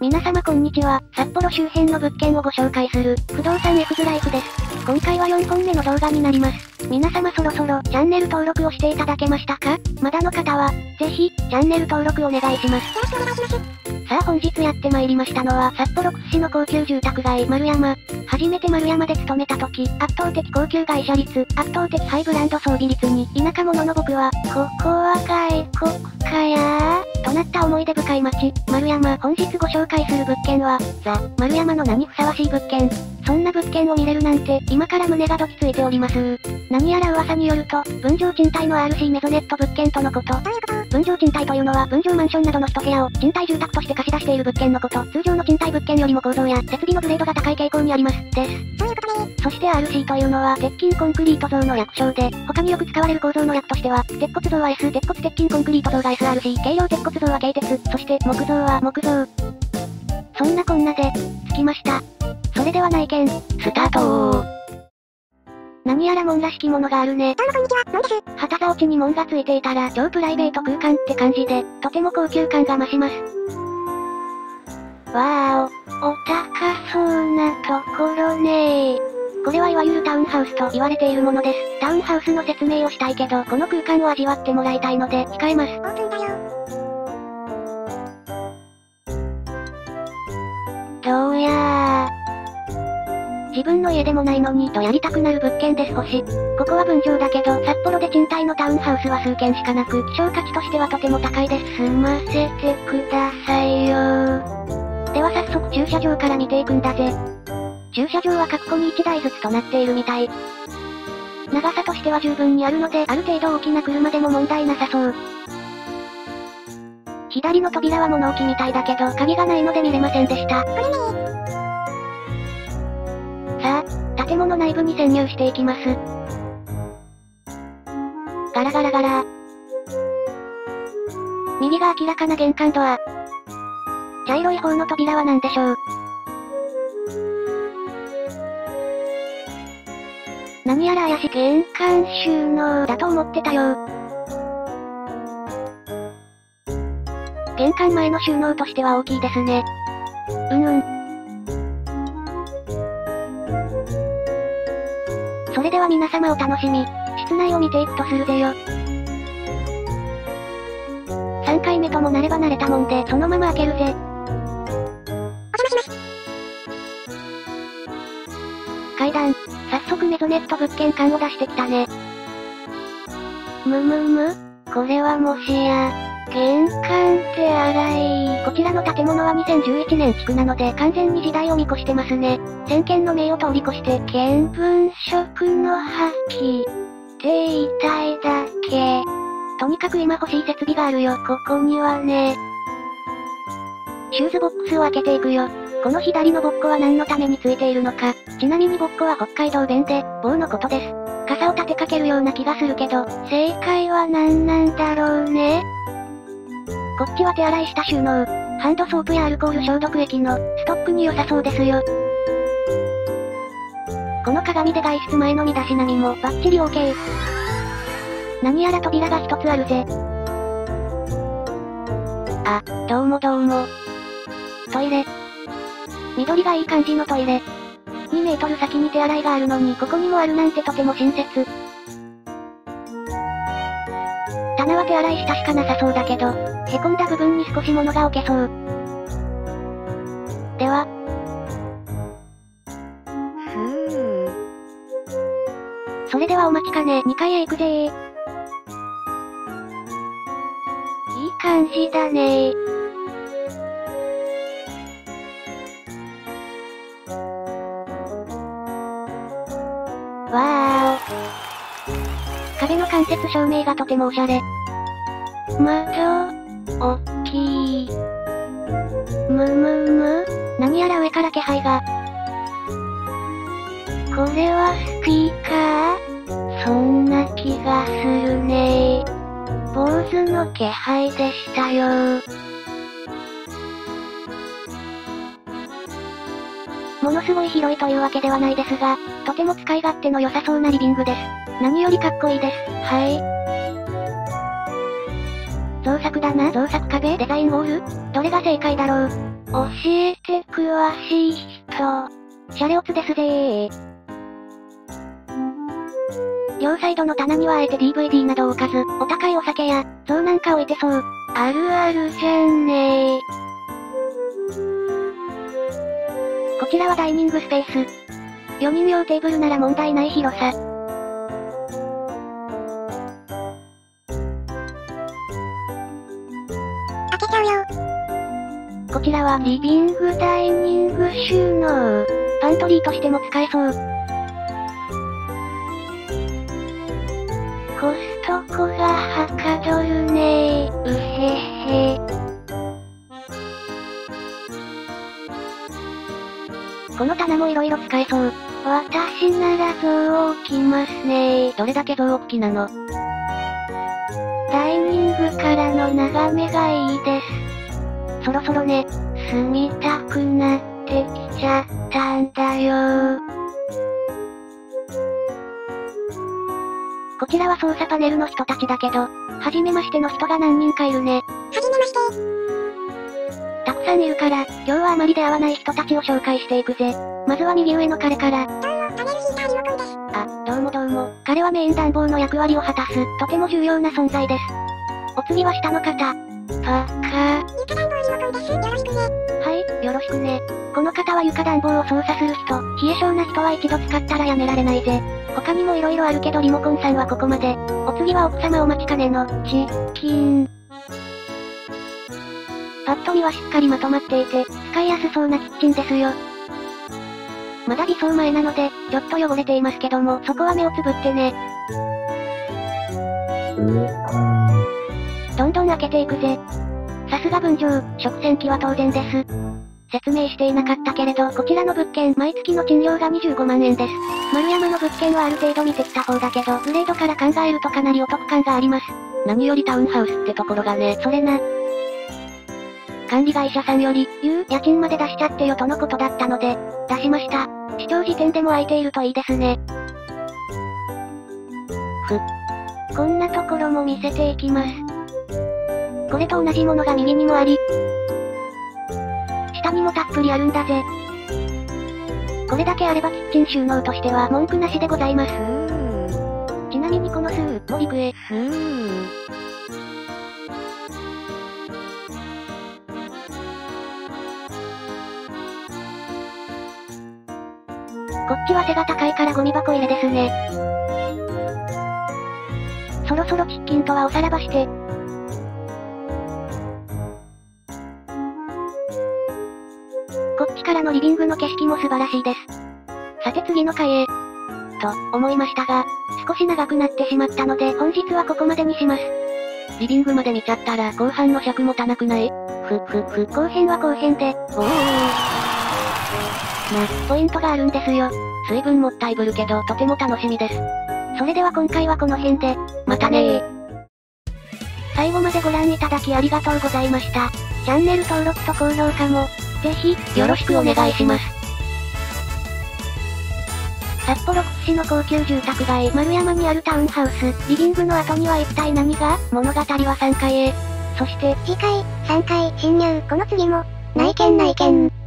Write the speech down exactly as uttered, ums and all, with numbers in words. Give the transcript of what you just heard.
皆様こんにちは。札幌周辺の物件をご紹介する、不動産エクズライフです。今回はよんほんめの動画になります。皆様そろそろチャンネル登録をしていただけましたか？まだの方は、ぜひ、チャンネル登録お願いします。よろしくお願いします。さあ本日やって参りましたのは、札幌屈指の高級住宅街、丸山。初めて丸山で勤めた時、圧倒的高級会社率、圧倒的ハイブランド装備率に、田舎者の僕は、ここは外国かやーとなった思い出深い街、丸山。本日ご紹介する物件は、ザ・丸山の名にふさわしい物件。そんな物件を見れるなんて、今から胸がドキついております。何やら噂によると、分譲賃貸の アールシー メゾネット物件とのこと。分譲賃貸というのは、分譲マンションなどの一部屋を賃貸住宅として貸し出している物件のこと。通常の賃貸物件よりも構造や設備のグレードが高い傾向にあります。です。そういうことね。そして アールシー というのは、鉄筋コンクリート像の略称で、他によく使われる構造の略としては、鉄骨造は S、鉄骨鉄筋コンクリート像が エスアールシー、軽量鉄骨像は軽鉄、そして木造は木造。そんなこんなで、着きました。それでは内見、スタートー。何やら門らしきものがあるね。どうもこんにちは、門です。旗竿地に門がついていたら超プライベート空間って感じで、とても高級感が増します。わーお、お高そうなところねー。これはいわゆるタウンハウスと言われているものです。タウンハウスの説明をしたいけど、この空間を味わってもらいたいので、控えます。オープンだよ。どうやー。自分の家でもないのにとやりたくなる物件です星。ここは分譲だけど、札幌で賃貸のタウンハウスは数軒しかなく、希少価値としてはとても高いです。済ませてくださいよー。では早速駐車場から見ていくんだぜ。駐車場は各戸にいちだいずつとなっているみたい。長さとしては十分にあるので、ある程度大きな車でも問題なさそう。左の扉は物置みたいだけど、鍵がないので見れませんでした。これね。さあ、建物内部に潜入していきます。ガラガラガラ。右が明らかな玄関ドア。茶色い方の扉は何でしょう？何やら怪しい玄関収納だと思ってたよ。玄関前の収納としては大きいですね。うんうん。それでは皆様お楽しみ。室内を見ていくとするぜよ。さんかいめともなれば慣れたもんで、そのまま開けるぜ。お邪魔します。階段。早速メゾネット物件感を出してきたね。むむむ？これはもしや、玄関手洗い。こちらの建物はにせんじゅういちねん築なので完全に時代を見越してますね。先見の明を通り越して、見聞色の破棄。って言いたいだけ。とにかく今欲しい設備があるよ。ここにはね。シューズボックスを開けていくよ。この左のボッコは何のためについているのか。ちなみにボッコは北海道弁で、棒のことです。傘を立てかけるような気がするけど、正解は何なんだろうね。こっちは手洗いした収納。ハンドソープやアルコール消毒液のストックに良さそうですよ。この鏡で外出前の身だしなみもバッチリ オーケー。何やら扉が一つあるぜ。あ、どうもどうも。トイレ。緑がいい感じのトイレ。にメートル先に手洗いがあるのにここにもあるなんてとても親切。棚は手洗いしたしかなさそうだけど、へこんだ部分に少し物が置けそう。では。ふぅ。それではお待ちかね、にかいへ行くぜー。いい感じだねー。わーお。壁の間接照明がとてもおしゃれ。窓、おっきい。むむむ、何やら上から気配が。これはスピーカー？そんな気がするねー。坊主の気配でしたよー。ものすごい広いというわけではないですが、とても使い勝手の良さそうなリビングです。何よりかっこいいです。はい。造作だな。造作壁？デザインウォール？どれが正解だろう。 教えて詳しい人。シャレオツですぜー。両サイドの棚にはあえて ディーブイディー などを置かず、お高いお酒や、像なんか置いてそう。あるあるじゃんねー。こちらはダイニングスペース。よにん用テーブルなら問題ない広さ。 開けちゃうよ。 こちらはリビングダイニング収納。パントリーとしても使えそう。コストコがはかどるねー。うへへ。この棚も色々使えそう。私なら像置きますねー。どれだけ像置く気なの？ダイニングからの眺めがいいです。そろそろね、住みたくなってきちゃったんだよー。こちらは操作パネルの人たちだけど、初めましての人が何人かいるね。 はじめまして。 たくさんいるから、今日はあまり出会わない人たちを紹介していくぜ。まずは右上の彼から。 どうも、パネルヒーターリモコンです。 あ、どうもどうも。彼はメイン暖房の役割を果たす、とても重要な存在です。お次は下の方。パッカー。 床暖房リモコンです。よろしくね。 はい、よろしくね。この方は床暖房を操作する人、冷え性な人は一度使ったらやめられないぜ。他にも色々あるけどリモコンさんはここまで。お次は奥様お待ちかねの、チキン。パッと見はしっかりまとまっていて、使いやすそうなキッチンですよ。まだ偽装前なので、ちょっと汚れていますけども、そこは目をつぶってね。どんどん開けていくぜ。さすが分譲、食洗機は当然です。説明していなかったけれど、こちらの物件、毎月の賃料がにじゅうごまんえんです。丸山の物件はある程度見てきた方だけど、グレードから考えるとかなりお得感があります。何よりタウンハウスってところがね、それな。管理会社さんより、言う、家賃まで出しちゃってよとのことだったので、出しました。視聴時点でも空いているといいですね。ふ。こんなところも見せていきます。これと同じものが右にもあり、下にもたっぷりあるんだぜ。これだけあればキッチン収納としては文句なしでございます。ちなみにこのスーもリクエ。こっちは背が高いからゴミ箱入れですね。そろそろチッキンとはおさらばして。こっちからのリビングの景色も素晴らしいです。さて次の回へ。と、思いましたが、少し長くなってしまったので本日はここまでにします。リビングまで見ちゃったら後半の尺持たなくない？ふふふ。後編は後編で、おー。な、ポイントがあるんですよ。水分もったいぶるけどとても楽しみです。それでは今回はこの辺で、またねー。最後までご覧いただきありがとうございました。チャンネル登録と高評価も、ぜひ、よろしくお願いします。札幌屈指の高級住宅街丸山にあるタウンハウス、リビングの後には一体何が？物語はさんがいへ。そして、 次回、さんがい、侵入、この次も、内見内見。